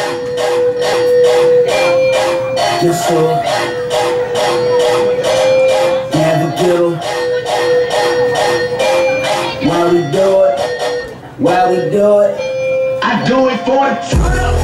Just so never do. Why we do it? Why we do it? I do it for the truth.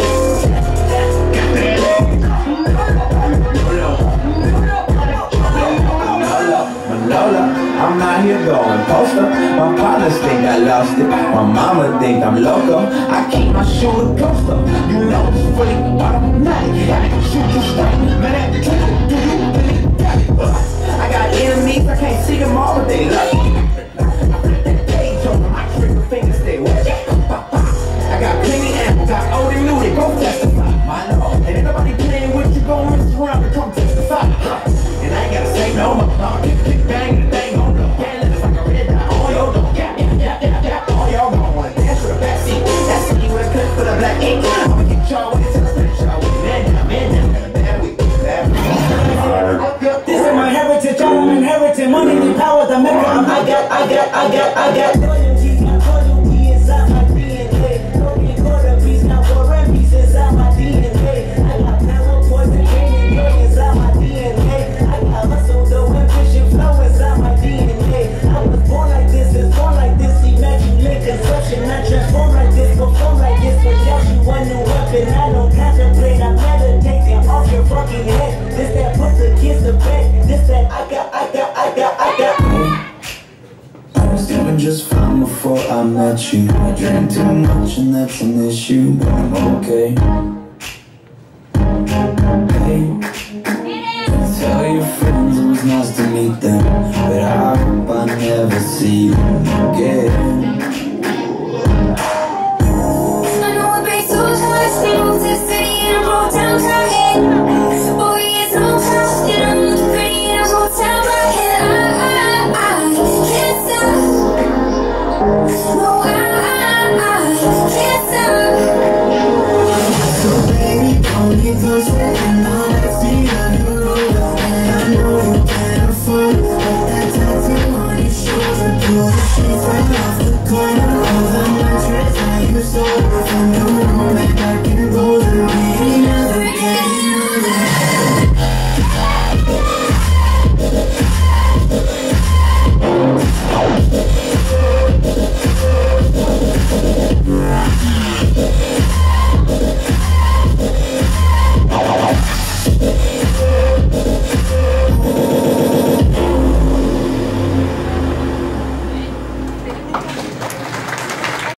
I'm out here going poster. My partners think I lost it. My mama think I'm loco. I keep my shoulder coaster. You know it's fully automatic. I shoot you straight. Man, that trick, do you really got it? I got enemies, I can't see them all, but they love me. I flip that page over my trigger fingers, stay with it. I got plenty ammo, got old and new, they both testify. My lord, ain't nobody playing with you, gon' rinse around and come testify. And I ain't gotta say no more. Kick bang, the thing on the can, it's like a red dot. All y'all don't gap. All y'all gon' wanna dance with a backseat. That's when you a clip for the black ink. I'ma get y'all with it till I finish y'all with it. Man down, got a bad week. This is my heritage, I'm inheriting money and power, the maker. I got loyalty inside my DNA. Broken quarter piece, now war and peace inside my DNA. I got power, poison, pain, and joy inside my DNA. I got hustle, though, ambition, flow inside my DNA. I was born like this, is born like this, immaculate conception. I transform like this, perform like this, but y'all shoot one new weapon. I don't contemplate, I meditate, and off your fucking head. This that put the kids to bed. This that I got. I was doing just fine before I met you. I drank too much and that's an issue, but I'm okay. Hey, tell your friends it was nice to meet them, but I hope I never see them again. I know it breaks so much. We moved to the city and I broke down her head. But we get so close, and I'm looking pretty in a hotel bed. I can't stop. No, I can't